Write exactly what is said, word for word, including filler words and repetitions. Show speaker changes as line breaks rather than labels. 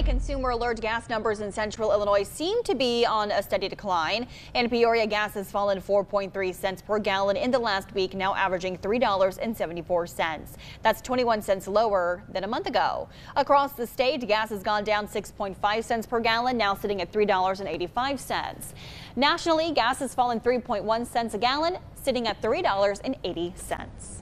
Today, consumer alert gas numbers in central Illinois seem to be on a steady decline. In Peoria, gas has fallen four point three cents per gallon in the last week, now averaging three dollars and seventy-four cents. That's twenty-one cents lower than a month ago. Across the state, gas has gone down six point five cents per gallon, now sitting at three dollars and eighty-five cents. Nationally, gas has fallen three point one cents a gallon, sitting at three dollars and eighty cents.